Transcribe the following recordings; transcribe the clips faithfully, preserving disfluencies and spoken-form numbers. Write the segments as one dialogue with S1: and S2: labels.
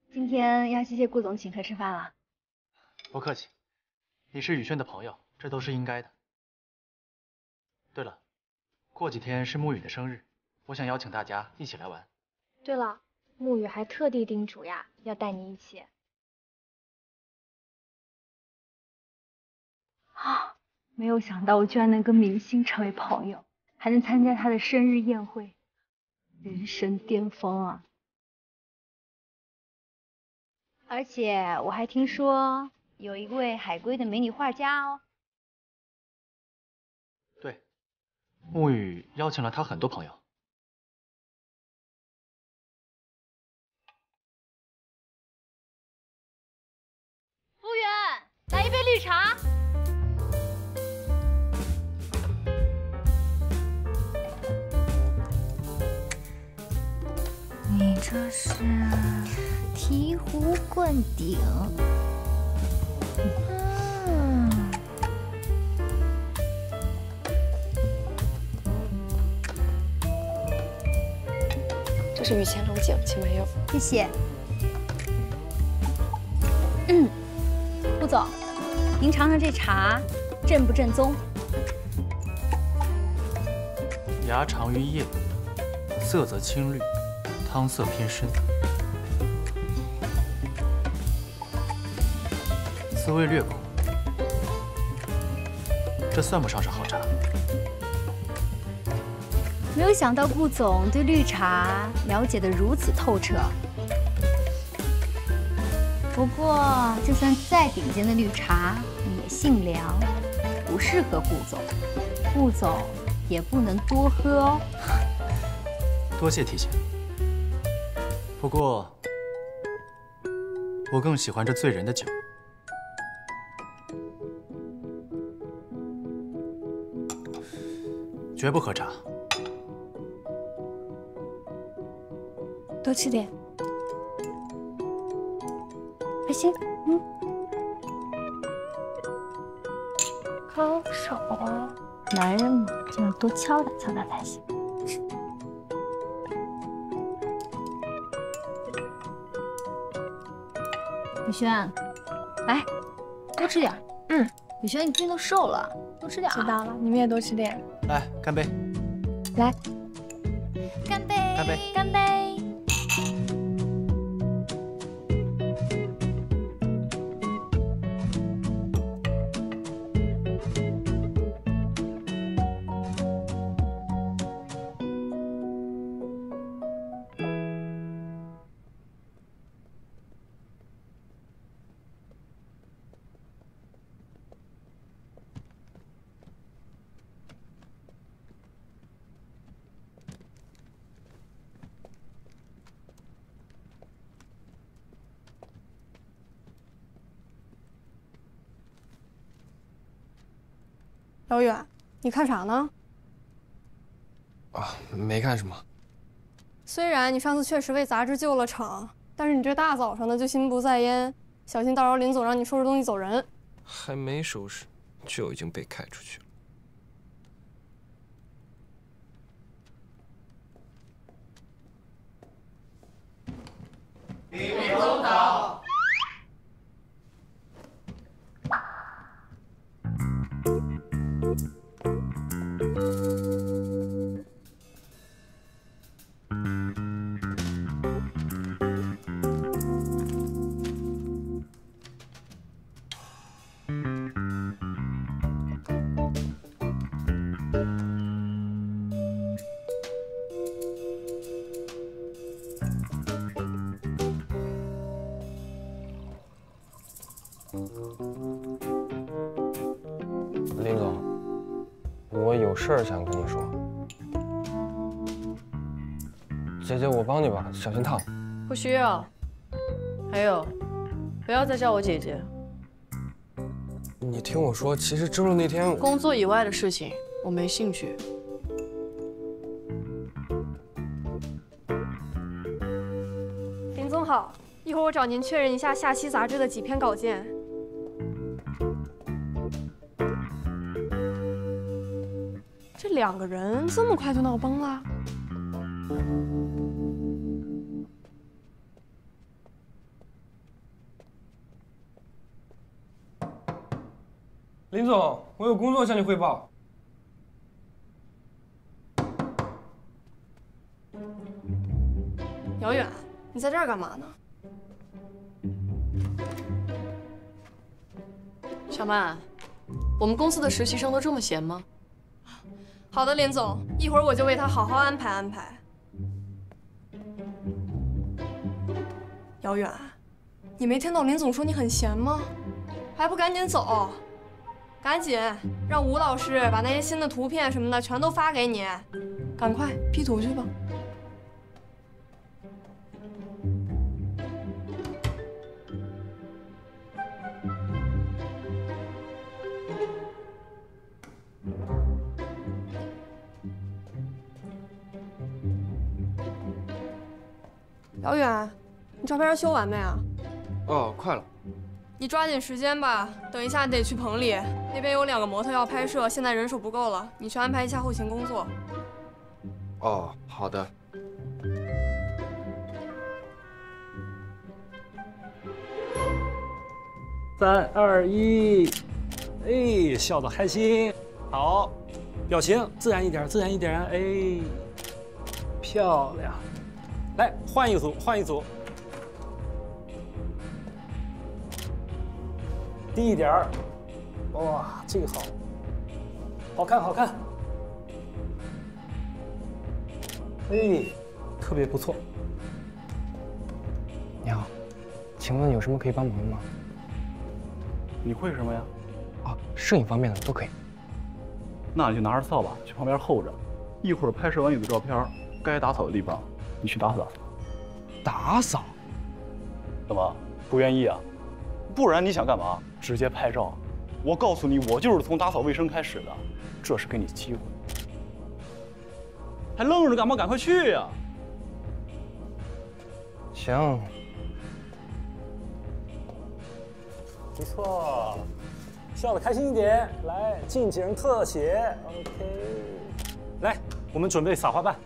S1: 今天要谢谢顾总请客吃饭了。
S2: 不客气，你是宇轩的朋友，这都是应该的。对了，过几天是沐雨的生日，我想邀请大家一起来玩。
S1: 对了，沐雨还特地叮嘱呀，要带你一起。啊，没有想到我居然能跟明星成为朋友，还能参加他的生日宴会，人生巅峰啊！而且我还听说有一位海归的美女画家哦。
S2: 对，沐雨邀请了他很多朋友。
S1: 服务员，来一杯绿茶。
S3: 你这是醍醐灌顶。嗯。
S4: 这是雨前龙井，请慢用。
S1: 谢谢。嗯，顾总，您尝尝这茶正不正宗？
S2: 芽长于叶，色泽青绿，汤色偏深，滋味略苦，这算不上是好茶。
S1: 没有想到顾总对绿茶了解得如此透彻。不过，就算再顶尖的绿茶也性凉，不适合顾总。顾总也不能多喝哦。
S2: 多谢提醒。不过，我更喜欢这醉人的酒。绝不喝茶。
S4: 多吃点。
S1: 还行，嗯。高手啊，男人嘛，就要多敲打敲打才行。宇轩，来，多吃点。嗯，宇轩，你最近都瘦了，多吃点。
S4: 知道了，你们也多吃点。
S2: 来，干杯！
S4: 来，
S1: 干杯！
S2: 干杯！
S1: 干杯！
S4: 老远，你看啥呢？
S5: 啊，没看什么。
S4: 虽然你上次确实为杂志救了场，但是你这大早上的就心不在焉，小心到时候林总让你收拾东西走人。
S5: 还没收拾，就已经被开出去了。
S6: 林总早。
S5: 林总，我有事儿想跟你说。姐姐，我帮你吧，小心烫。
S7: 不需要。还有，不要再叫我姐姐。
S5: 你听我说，其实周六那天
S7: 工作以外的事情我没兴趣。
S4: 林总好，一会儿我找您确认一下下期杂志的几篇稿件。这两个人这么快就闹崩了？
S5: 林总，我有工作向你汇报。
S4: 姚远，你在这儿干嘛呢？
S7: 小曼，我们公司的实习生都这么闲吗？
S4: 好的，林总，一会儿我就为他好好安排安排。姚远，你没听到林总说你很闲吗？还不赶紧走！赶紧让吴老师把那些新的图片什么的全都发给你，赶快 P 图去吧。姚远，你照片修完没啊？
S5: 哦，快了。
S4: 你抓紧时间吧，等一下得去棚里，那边有两个模特要拍摄，现在人手不够了，你去安排一下后勤工作。
S5: 哦，好的。
S6: 三二一，哎，笑得开心，好，表情自然一点，自然一点，哎，漂亮。来，换一组，换一组。低一点儿，哇，这个好，好看，好看。哎，特别不错。
S5: 你好，请问有什么可以帮忙的吗？
S8: 你会什么呀？
S5: 啊，摄影方面的都可以。
S8: 那你就拿着扫把去旁边候着，一会儿拍摄完有个照片，该打扫的地方你去打扫。
S5: 打扫？
S8: 怎么不愿意啊？不然你想干嘛？直接拍照。我告诉你，我就是从打扫卫生开始的，这是给你机会。还愣着干嘛？赶快去呀！
S5: 行。
S6: 不错，笑得开心一点。来，近景特写 ，OK。来，我们准备撒花瓣。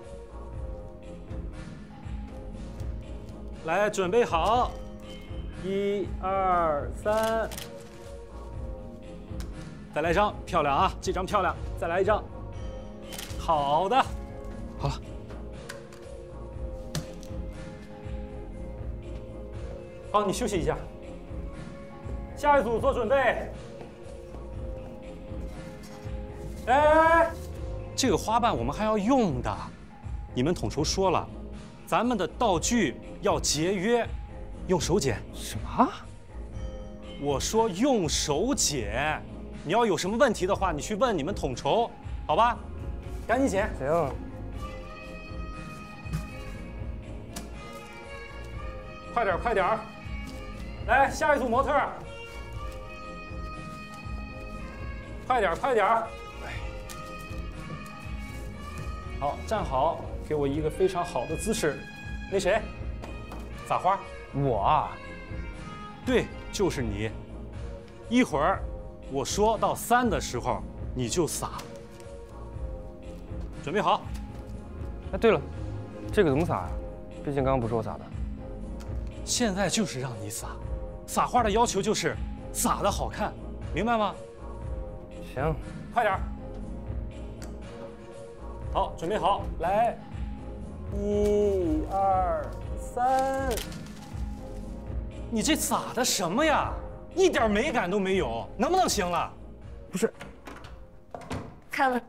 S6: 来，准备好，一二三，再来一张，漂亮啊！这张漂亮，再来一张。好的，
S5: 好了。
S6: 好，你休息一下。下一组做准备。哎哎哎，这个花瓣我们还要用的，你们统筹说了，咱们的道具要节约，用手剪。
S5: 什么？
S6: 我说用手剪。你要有什么问题的话，你去问你们统筹，好吧？赶紧剪。
S5: 行。
S6: 快点，快点！来，下一组模特。快点，快点！好，站好，给我一个非常好的姿势。那谁，撒花？
S5: 我啊？
S6: 对，就是你。一会儿我说到三的时候，你就撒。准备好。
S5: 哎，对了，这个怎么撒呀？毕竟刚刚不是我撒的。
S6: 现在就是让你撒，撒花的要求就是撒的好看，明白吗？
S5: 行，
S6: 快点儿。好，准备好，来，一二三。你这撒的什么呀？一点美感都没有，能不能行了？
S5: 不是，
S9: 看了，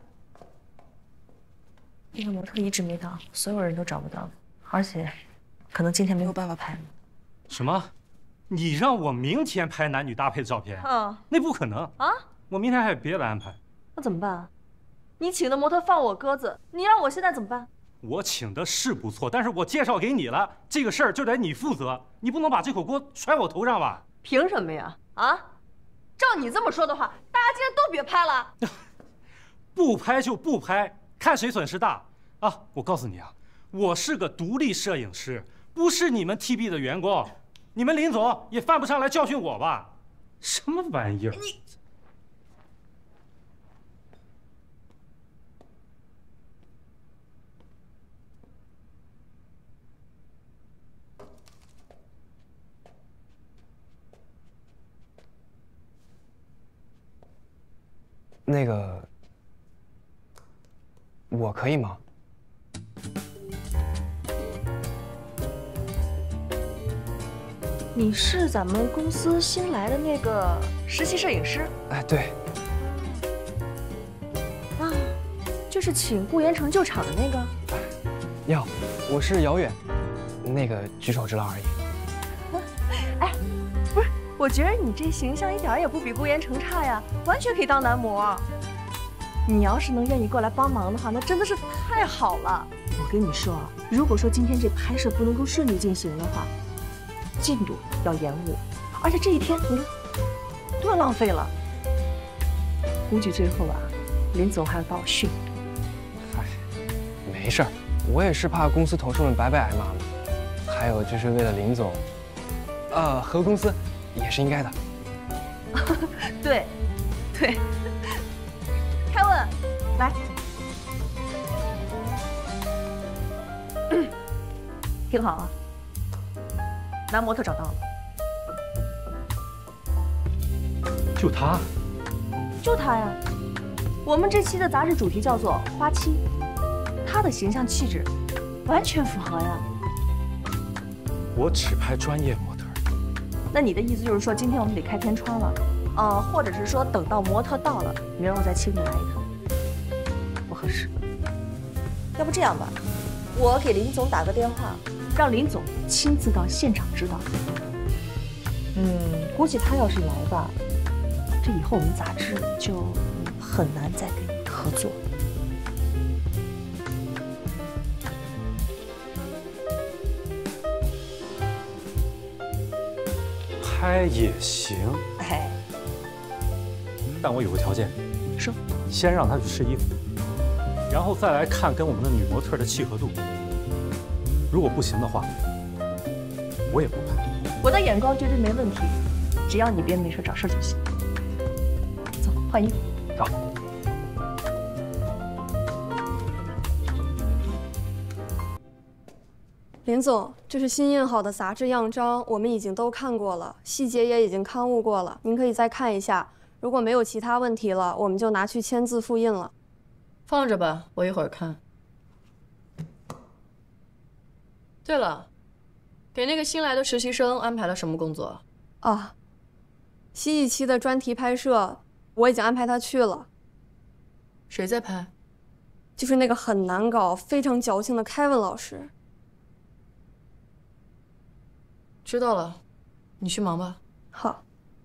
S9: 那个模特一直没到，所有人都找不到，而且可能今天没有办法拍。
S6: 什么？你让我明天拍男女搭配的照片？
S7: 嗯，
S6: 那不可能
S7: 啊！
S6: 我明天还有别的安排。
S7: 那怎么办？你请的模特放我鸽子，你让我现在怎么办？
S6: 我请的是不错，但是我介绍给你了，这个事儿就得你负责，你不能把这口锅甩我头上吧？
S7: 凭什么呀？啊？照你这么说的话，大家今天都别拍了。
S6: 不拍就不拍，看谁损失大啊！我告诉你啊，我是个独立摄影师，不是你们 T B 的员工。你们林总也犯不上来教训我吧？什么玩意儿？
S7: 你。
S5: 那个，我可以吗？
S9: 你是咱们公司新来的那个实习摄影师？
S5: 哎，对。
S9: 啊，就是请顾延成救场的那个。
S5: 你好，我是姚远，那个举手之劳而已。
S9: 哎，不是，我觉得你这形象一点也不比顾延成差呀，完全可以当男模。你要是能愿意过来帮忙的话，那真的是太好了。我跟你说啊，如果说今天这拍摄不能够顺利进行的话，进度要延误，而且这一天你看多浪费了。估计最后啊，林总还要把我训。
S5: 哎，没事儿，我也是怕公司同事们白白挨骂嘛。还有就是为了林总，呃，和公司也是应该的。
S9: 对，对。凯文，来，听好啊。男模特找到了，
S6: 就他，
S9: 就他呀！我们这期的杂志主题叫做“花期”，他的形象气质完全符合呀。
S6: 我只拍专业模特。
S9: 那你的意思就是说，今天我们得开天窗了，呃，或者是说等到模特到了，明儿我再请你来一趟，不合适。要不这样吧，我给林总打个电话。让林总亲自到现场指导。嗯，估计他要是来吧，这以后我们杂志就很难再跟你合作。
S6: 拍也行，
S9: 哎，
S6: 但我有个条件。
S9: 说。
S6: 先让他去试衣服，然后再来看跟我们的女模特的契合度。如果不行的话，我也不拍。
S9: 我的眼光绝对没问题，只要你别没事找事就行。走，换衣服。
S5: 走。
S4: 林总，这是新印好的杂志样章，我们已经都看过了，细节也已经刊物过了，您可以再看一下。如果没有其他问题了，我们就拿去签字复印了。
S7: 放着吧，我一会儿看。对了，给那个新来的实习生安排了什么工作？
S4: 啊，新一期的专题拍摄，我已经安排他去了。
S7: 谁在拍？
S4: 就是那个很难搞、非常矫情的凯文老师。
S7: 知道了，你去忙吧。
S4: 好。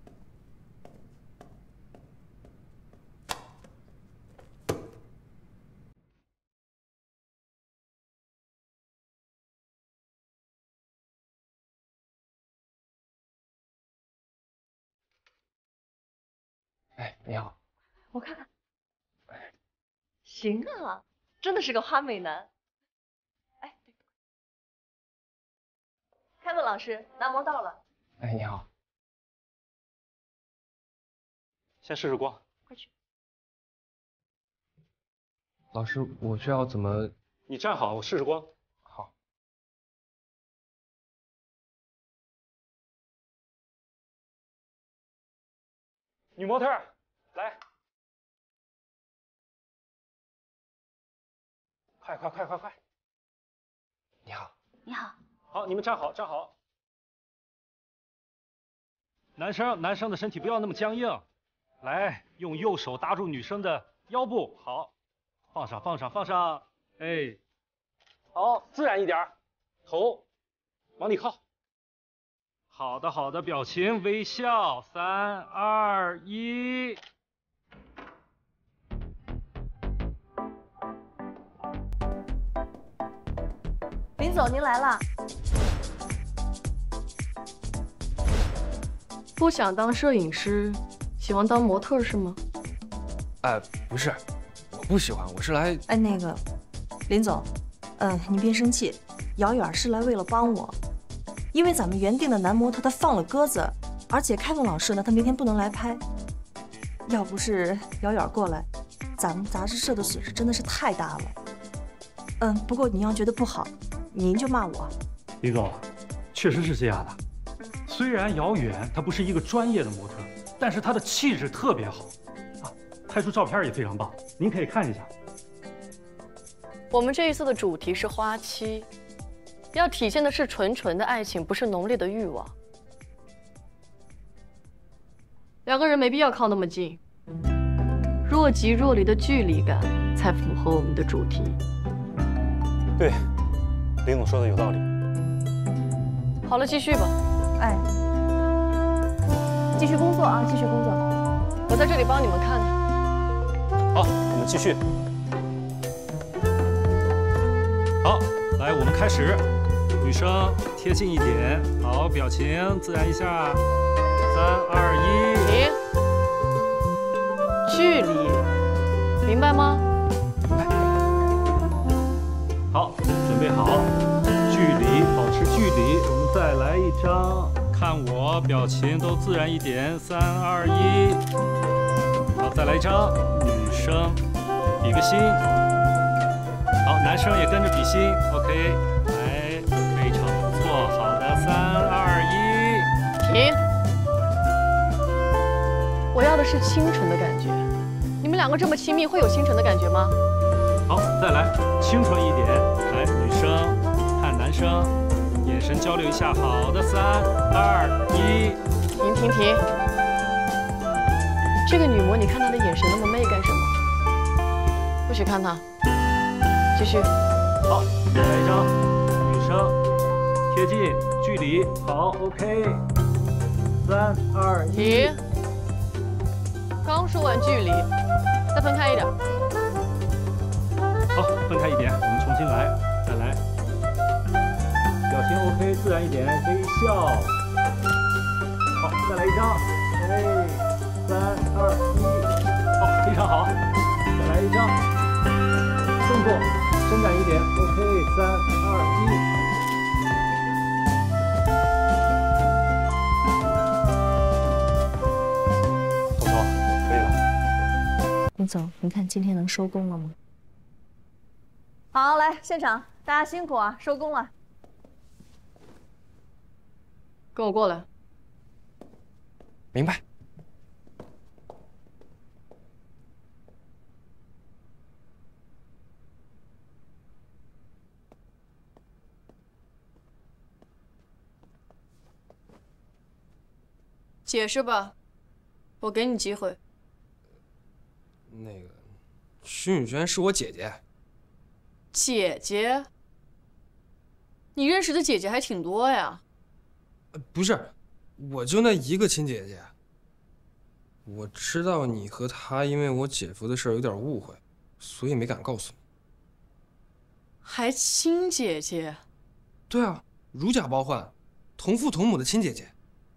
S5: 哎，你好，
S9: 我看看，行啊，真的是个花美男。哎，对，凯文老师，男模到了。
S5: 哎，你好，
S8: 先试试光，
S9: 快去。
S5: 老师，我需要怎么？
S8: 你站好，我试试光。
S5: 好。
S8: 女模特，来，快快快快快！
S5: 你好，
S3: 你好。
S8: 好，你们站好，站好。男生，男生的身体不要那么僵硬，来，用右手搭住女生的腰部，好，放上，放上，放上，哎，好，自然一点，头往里靠。好的，好的，表情微笑，三二一。
S9: 林总，您来了。
S7: 不想当摄影师，喜欢当模特是吗？
S5: 呃，不是，我不喜欢，我是来……
S9: 哎，那个，林总，嗯、呃，您别生气，姚远是来为了帮我。因为咱们原定的男模特他放了鸽子，而且凯文老师呢，他明天不能来拍。要不是姚远过来，咱们杂志社的损失真的是太大了。嗯，不过您要觉得不好，您就骂我。
S6: 李总，确实是这样的。虽然姚远他不是一个专业的模特，但是他的气质特别好，啊， 拍出照片也非常棒，您可以看一下。
S7: 我们这一次的主题是花期，要体现的是纯纯的爱情，不是浓烈的欲望。两个人没必要靠那么近，若即若离的距离感才符合我们的主题。
S8: 对，林总说的有道理。
S7: 好了，继续吧。
S9: 哎，继续工作啊，继续工作。
S7: 我在这里帮你们看看。
S8: 好，我们继续。好，来，我们开始。女生贴近一点，好，表情自然一下。三二一，
S7: 停。距离，明白吗？
S5: 明白。
S8: 好，准备好，距离，保持距离。我们再来一张，看我，表情都自然一点。三二一，好，再来一张。女生比个心。好，男生也跟着比心。OK， 来，非常不错。好的，三二一，
S7: 停。我要的是清纯的感觉。你们两个这么亲密，会有清纯的感觉吗？
S8: 好，再来，清纯一点。来，女生看男生，眼神交流一下。好的，三二一，
S7: 停停停！这个女模，你看她的眼神那么媚干什么？不许看她。继续。
S8: 好，再来一张，女生贴近距离。好 ，OK。三二一，
S7: 停。刚说完距离，再分开一点。
S8: 好，分开一点，我们重新来，再来。表情 OK， 自然一点，微笑。好，再来一张。哎，三二一，好，非常好。再来一张。动作伸展一点 ，OK， 三二一。彤彤，可以了。
S3: 林总，您看今天能收工了吗？
S9: 好，来现场，大家辛苦啊，收工了。
S7: 跟我过来。
S5: 明白。
S7: 解释吧，我给你机会。
S5: 那个，徐允轩是我姐姐。
S7: 姐姐？你认识的姐姐还挺多呀。
S5: 呃，不是，我就那一个亲姐姐。我知道你和她因为我姐夫的事儿有点误会，所以没敢告诉你。
S7: 还亲姐姐？
S5: 对啊，如假包换，同父同母的亲姐姐。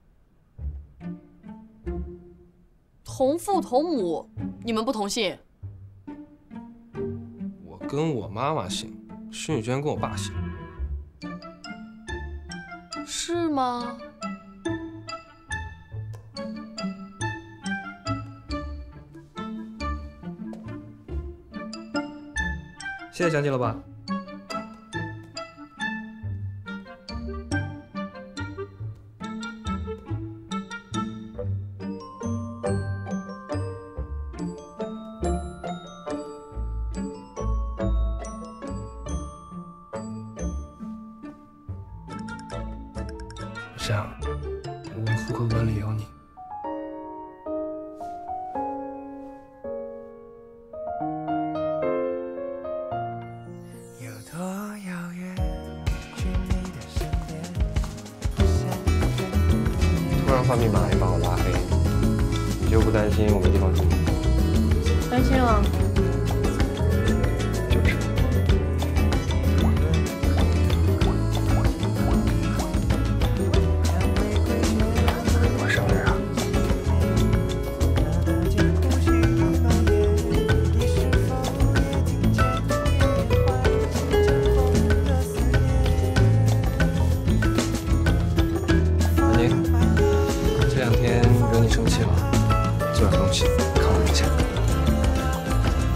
S7: 同父同母，你们不同姓？
S5: 我跟我妈妈姓，徐允轩跟我爸姓。
S7: 是吗？
S5: 现在想起了吧？想，我的户口本里有你。突然换密码也把我拉黑，你就不担心我没地方住吗？
S7: 担心啊。
S5: 就是。我生日啊！安妮，这两天惹你生气了，做点东西犒劳一下。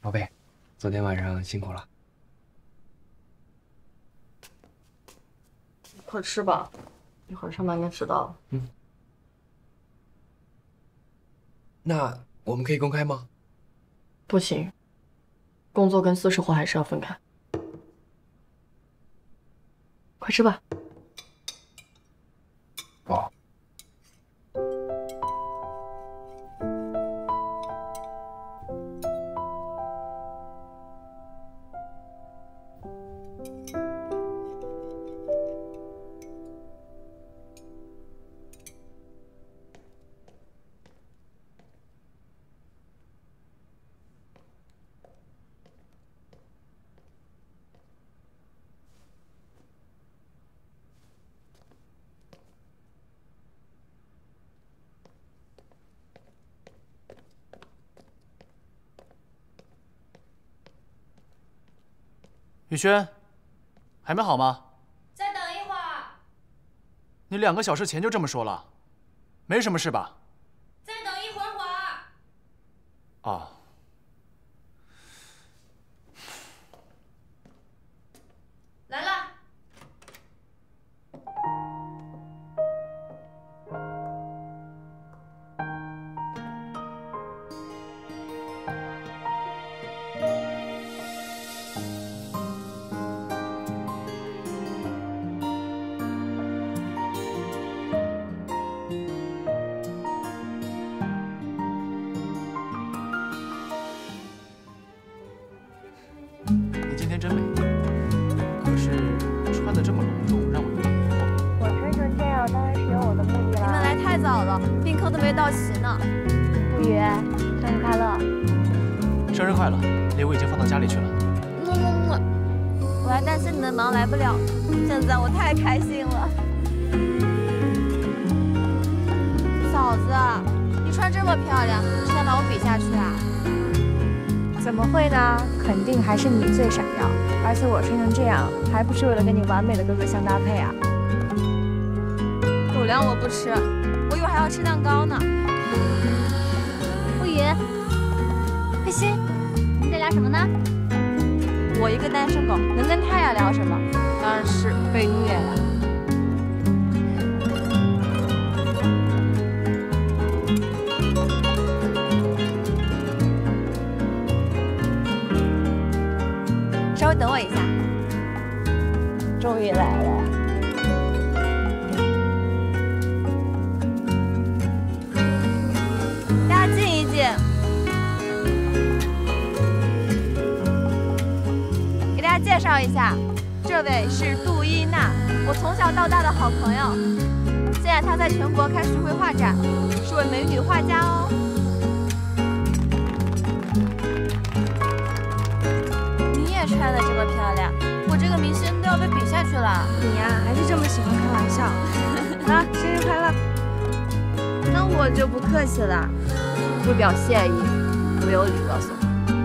S5: 宝贝，昨天晚上辛苦了。
S7: 快吃吧，一会儿上班该迟到了。
S5: 嗯。那我们可以公开吗？
S7: 不行，工作跟私生活还是要分开。快吃吧。
S5: 哦。
S2: 雨轩，还没好吗？
S10: 再等一会儿。
S2: 你两个小时前就这么说了，没什么事吧？
S10: 再等一会儿会儿。
S2: 哦。
S10: 来了。
S2: 今天真美，可是穿的这么隆重，让我有点疑惑。
S11: 我穿成这样，当然是有我的目的了。
S9: 你们来太早了，宾客都没到齐呢。
S11: 顾宇，生日快乐！
S2: 生日快乐！礼物已经放到家里去了。
S9: 么么么。我还担心你们忙来不了，现在我太开心了。嫂子，你穿这么漂亮，是想把我比下去啊？
S11: 怎么会呢？肯定还是你最闪耀，而且我穿成这样，还不是为了跟你完美的哥哥相搭配啊！
S9: 狗粮我不吃，我一会儿还要吃蛋糕呢。
S1: 顾宇，佩欣，你们在聊什么呢？
S9: 我一个单身狗，能跟他俩聊什么？当然是被虐了。稍微等我一下，终于来了。大家静一静，给大家介绍一下，这位是杜伊娜，我从小到大的好朋友。现在她在全国开巡回画展，是位美女画家哦。穿的这么漂亮，我这个明星都要被比下去了。
S11: 你呀、啊，还是这么喜欢开玩笑。啊，生日快乐！
S9: 那我就不客气了，不表谢意，我有理告诉我。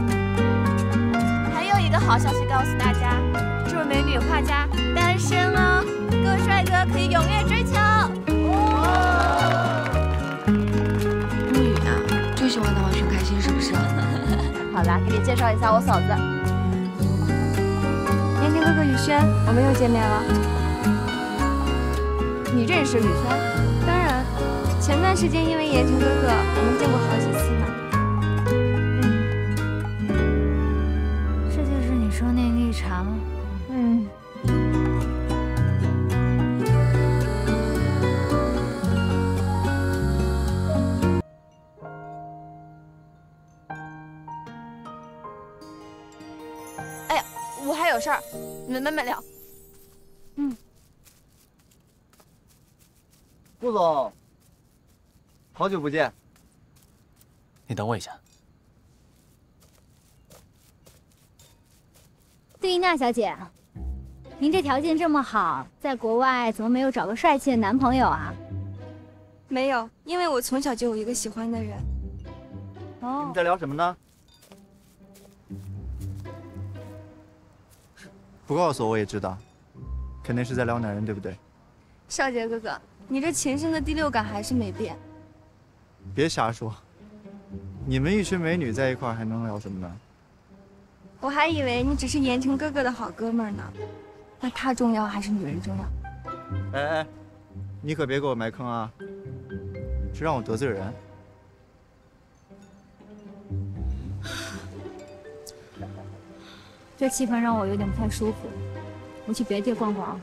S9: 还有一个好消息告诉大家，这位美女画家单身哦，各位帅哥可以踊跃追求。
S12: 沐雨啊，就喜欢他玩熊开心，是不是？
S9: 好啦，给你介绍一下我嫂子。
S11: 言情哥哥雨轩，我们又见面了。
S9: 你认识雨轩？
S11: 当然，前段时间因为言情哥哥，我们见过好几次
S1: 嗯，
S11: 呢。
S1: 这就是你说那绿茶吗？
S11: 嗯。
S9: 哎呀，我还有事儿，你们慢慢聊。
S1: 嗯。
S13: 顾总，好久不见。
S2: 你等我一下。
S1: 杜伊娜小姐，您这条件这么好，在国外怎么没有找个帅气的男朋友啊？
S11: 没有，因为我从小就有一个喜欢的人。
S1: 哦。
S13: 你们在聊什么呢？不告诉我我也知道，肯定是在聊男人，对不对？
S11: 少杰哥哥，你这情深的第六感还是没变。
S13: 别瞎说，你们一群美女在一块儿还能聊什么呢？
S11: 我还以为你只是言情哥哥的好哥们儿呢。那他重要还是女人重要？
S13: 哎哎，你可别给我埋坑啊！这让我得罪人。
S1: 这气氛让我有点不太舒服，我去别地逛逛。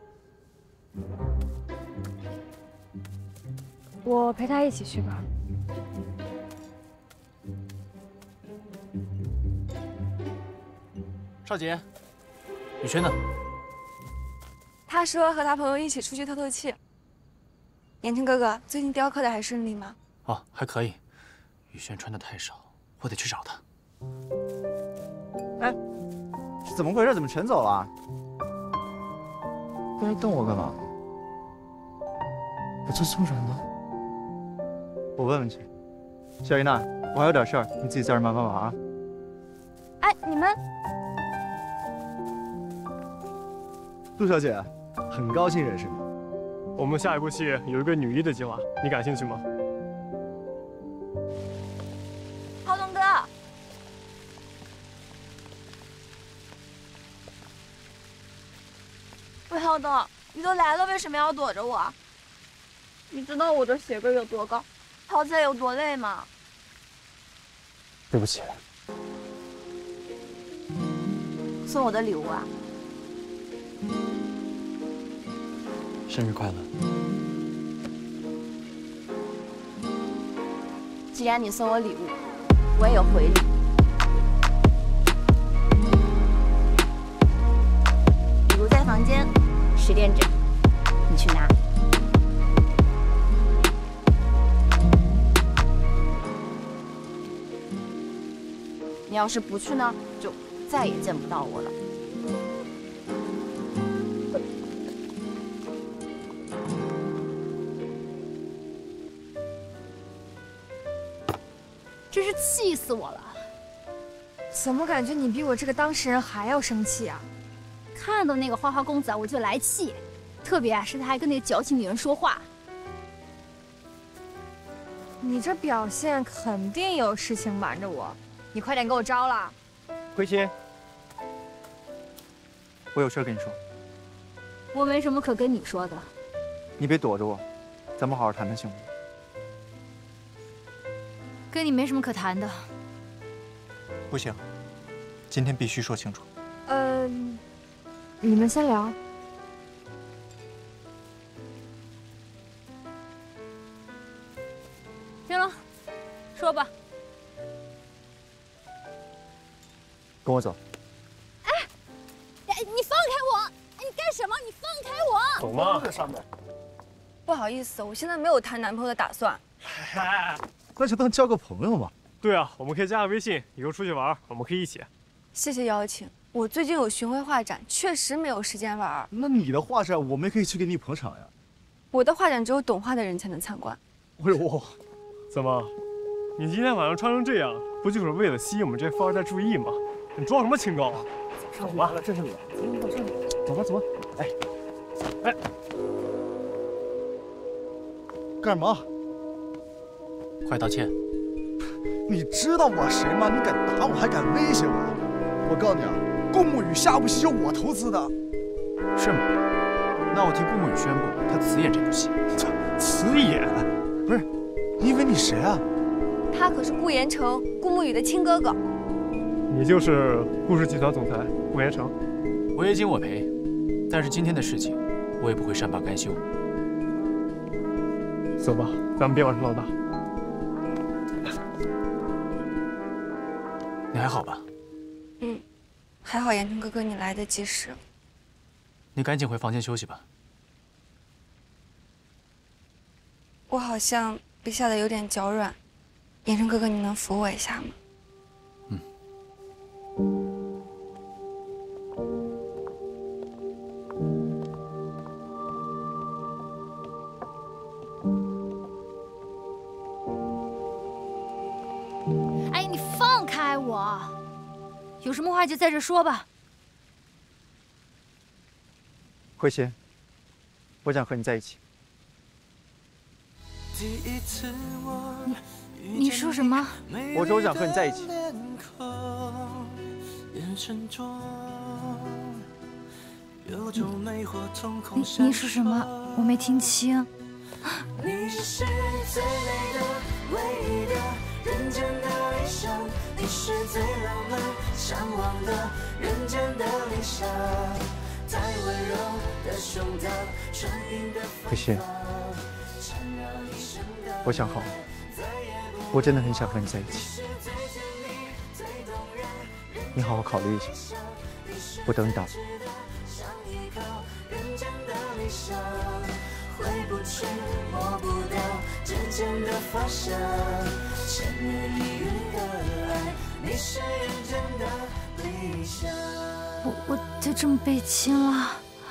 S11: 我陪他一起去吧。
S2: 少杰，雨轩呢？
S11: 他说和他朋友一起出去透透气。言情哥哥，最近雕刻的还顺利吗？
S2: 哦，还可以。雨轩穿的太少，我得去找他。
S13: 哎，是怎么回事？怎么全走了？过来瞪我干嘛？我这这么软呢？我问问去。小姨娜，我还有点事儿，你自己在这儿慢慢玩啊。
S11: 哎，你们。
S14: 杜小姐，很高兴认识你。我们下一部戏有一个女一的计划，你感兴趣吗？
S11: 浩东哥，喂，浩东，你都来了，为什么要躲着我？你知道我的鞋跟有多高，跑起来有多累吗？
S14: 对不起。
S11: 送我的礼物啊？
S2: 生日快乐！
S11: 既然你送我礼物，我也有回礼。礼物在房间，十点整，你去拿。你要是不去呢，就再也见不到我了。
S1: 真是气死我了！
S11: 怎么感觉你比我这个当事人还要生气啊？
S1: 看到那个花花公子啊，我就来气，特别啊是他还跟那个矫情女人说话。
S11: 你这表现肯定有事情瞒着我，你快点给我招了。
S13: 灰心，我有事跟你说。
S1: 我没什么可跟你说的。
S13: 你别躲着我，咱们好好谈谈行不？
S1: 跟你没什么可谈的。
S13: 不行，今天必须说清楚。
S11: 嗯，你们先聊。
S1: 行了，说吧。
S13: 跟我走。
S1: 哎，你放开我！你干什么？你放开我！
S14: 走吗？
S13: 在上面。
S11: 不好意思，我现在没有谈男朋友的打算。
S14: 那就当交个朋友嘛。对啊，我们可以加个微信，以后出去玩，我们可以一起。
S11: 谢谢邀请，我最近有巡回画展，确实没有时间玩。
S14: 那你的画展，我们也可以去给你捧场呀。
S11: 我的画展只有懂画的人才能参观。
S14: 哎呦，怎么，你今天晚上穿成这样，不就是为了吸引我们这富二代注意吗？你装什么清高啊？走吧，这是你，走吧，走吧。哎，哎，
S13: 干嘛？
S2: 快道歉！
S15: 你知道我谁吗？你敢打我，还敢威胁我？我告诉你啊，顾沐雨下部戏就我投资的。
S2: 是吗？那我替顾沐雨宣布，他辞演这部戏。
S14: 辞演？
S15: 不是，你以为你谁啊？
S11: 他可是顾言成，顾沐雨的亲哥哥。
S14: 你就是顾氏集团总裁顾言成。
S2: 违约金我赔，但是今天的事情，我也不会善罢甘休。
S14: 走吧，咱们别往上闹大。
S2: 你还好吧？
S11: 嗯，还好，言成哥哥你来得及时。
S2: 你赶紧回房间休息吧。
S11: 我好像被吓得有点脚软，言成哥哥你能扶我一下吗？
S2: 嗯。
S1: 哎，你放开我！有什么话就在这说吧。
S13: 慧心，我想和你在一起。
S1: 你你说什么？
S13: 我说我想和你在一起。
S11: 你你说什么？我没听清。
S16: 你是最美的、唯一的、人间的一生，你是最浪漫、向往的、人间的理想。太温柔的胸膛，纯银的
S13: 可惜，我想好了，我真的很想和你在一起。你好好考虑一下，我等你答复。
S16: 回不去，摸不到指尖的发香，千年一遇的爱，你是人间的理想。
S11: 我我就这么被亲了。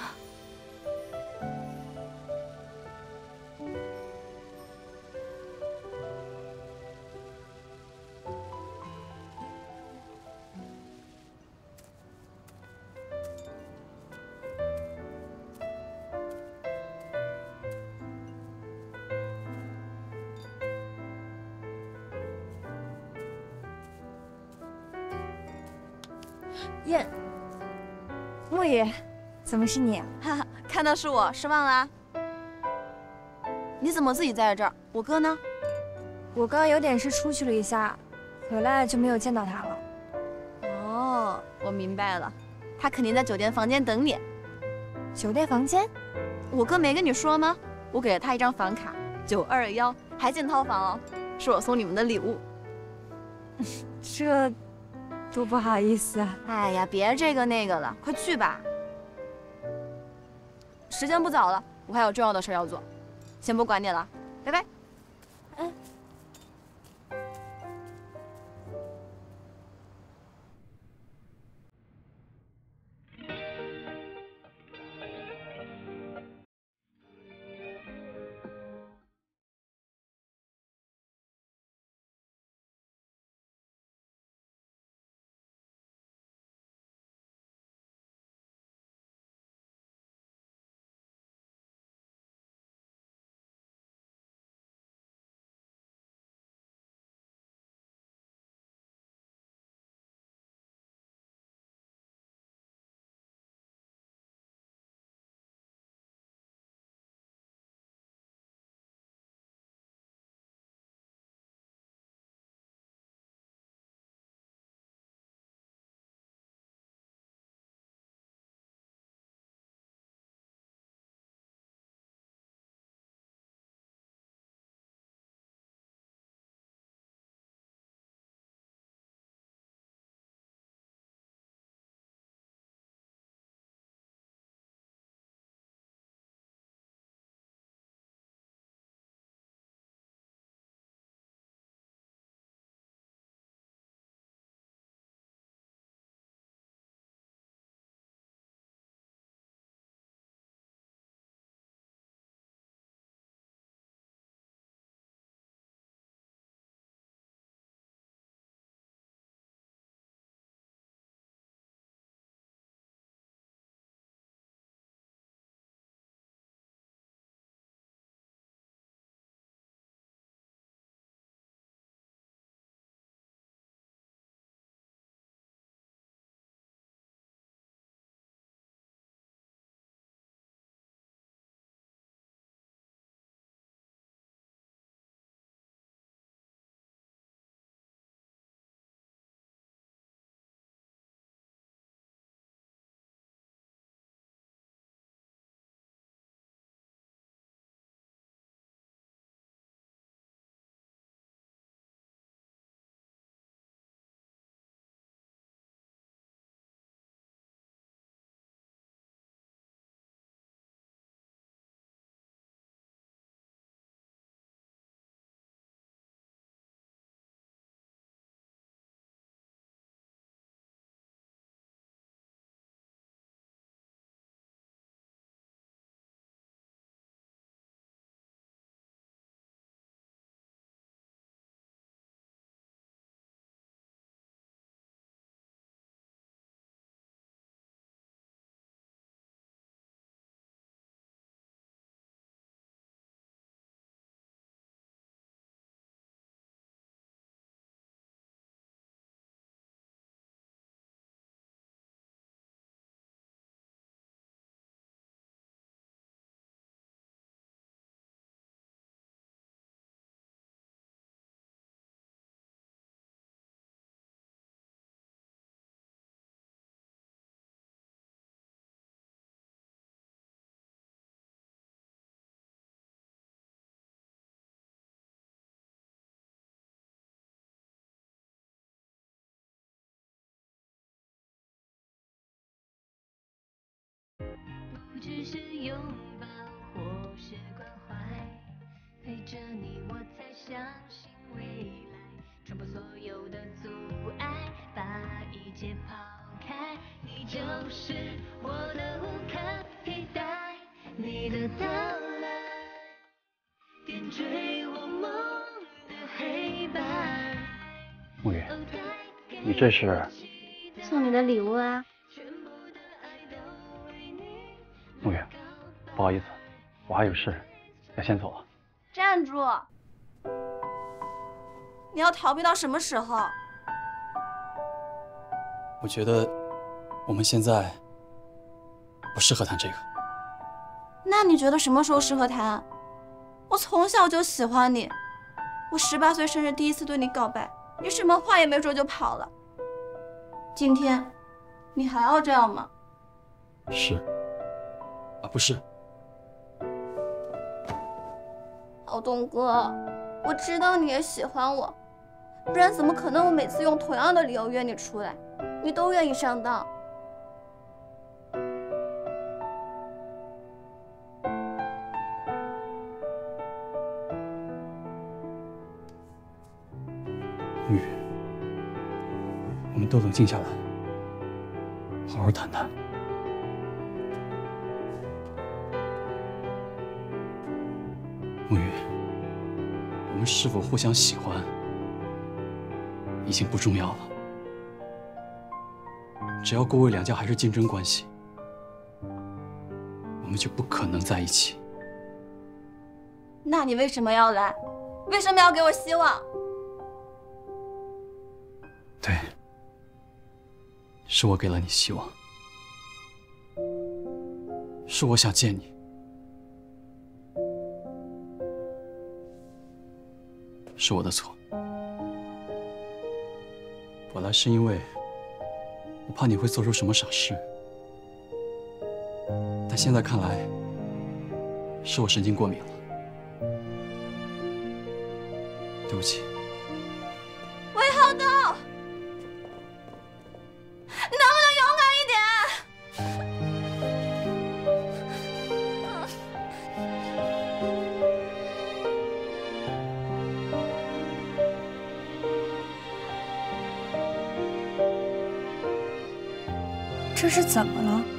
S9: 燕，
S11: 莫言，怎么是你啊？
S9: 哈哈，看到是我，失望啦？你怎么自己在这儿？我哥呢？
S11: 我刚有点事出去了一下，回来就没有见到他了。
S9: 哦，我明白了，他肯定在酒店房间等你。
S11: 酒店房间？
S9: 我哥没跟你说吗？我给了他一张房卡，九二幺，还进套房哦，是我送你们的礼物。
S11: 这。多不好意思啊！
S9: 哎呀，别这个那个了，快去吧。时间不早了，我还有重要的事要做，先不管你了，拜拜。
S16: 是拥抱或是关怀，陪着你我才相信未来，冲破所有的阻碍，把一切抛开，你就是我的无可替代，你的到来点缀我梦的黑白。
S2: 沐雨，你这是？
S11: 送你的礼物啊。
S2: 沐雨，不好意思，我还有事，要先走了。
S9: 站住！你要逃避到什么时候？
S17: 我觉得我们现在不适合谈这个。
S9: 那你觉得什么时候适合谈？我从小就喜欢你，我十八岁生日第一次对你告白，你什么话也没说就跑了。今天，你还要这样吗？
S17: 是。啊，不是。
S9: 郝东哥，我知道你也喜欢我，不然怎么可能我每次用同样的理由约你出来，你都愿意上当？
S17: 沐雨，我们都冷静下来，好好谈谈。沐雨，我们是否互相喜欢已经不重要了，只要郭魏两家还是竞争关系，我们就不可能在一起。
S9: 那你为什么要来？为什么要给我希望？
S17: 对，是我给了你希望，是我想见你。是我的错，本来是因为我怕你会做出什么傻事，但现在看来是我神经过敏了，对不起。
S9: 魏浩东，你能不能勇敢一点？
S11: 这是怎么了？